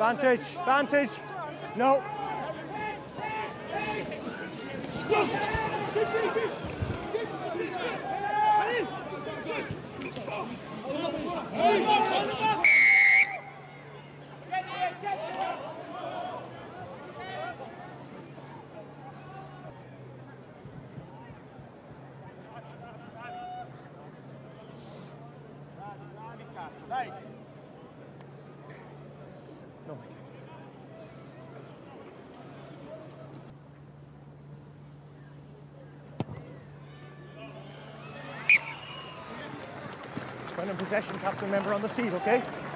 Vantage, vantage. No. Dai. No, thank you. When in possession, captain, remember on the feet, okay?